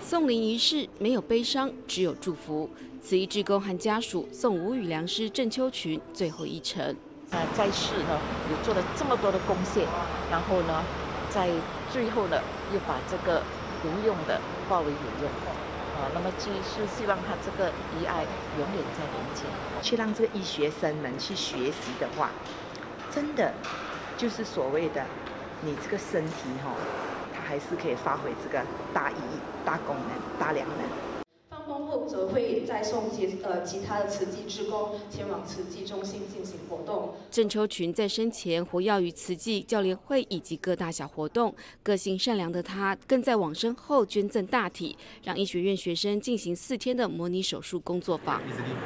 送灵仪式没有悲伤，只有祝福。慈义志工和家属送无语良师郑秋群最后一程。 在世呢，有做了这么多的贡献，然后呢，在最后呢，又把这个无用的化为有用。那么就是希望他这个遗爱永远在人间， 去让这个医学生们去学习的话，真的就是所谓的你这个身体它还是可以发挥这个大意义、大功能、大良能。 放风后则会再送其他的慈济志工前往慈济中心进行活动。 郑秋群在生前活跃于慈济教联会以及各大小活动，个性善良的他，更在往生后捐赠大体，让医学院学生进行4天的模拟手术工作坊。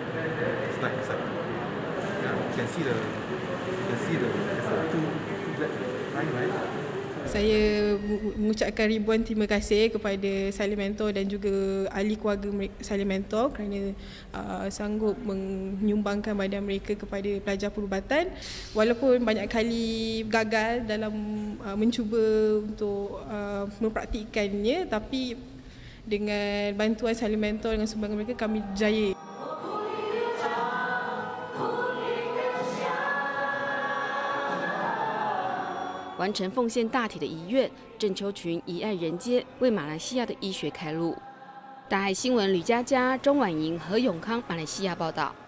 Saya mengucapkan ribuan terima kasih kepada Salimentor dan juga ahli keluarga Salimentor kerana sanggup menyumbangkan badan mereka kepada pelajar perubatan. Walaupun banyak kali gagal dalam mencuba untuk mempraktikkannya, tapi dengan bantuan Salimentor dengan sumbangan mereka kami berjaya. 完成奉献大体的遗愿，郑秋群遗爱人间，为马来西亚的医学开路。大爱新闻吕佳佳、钟婉莹、何永康，马来西亚报道。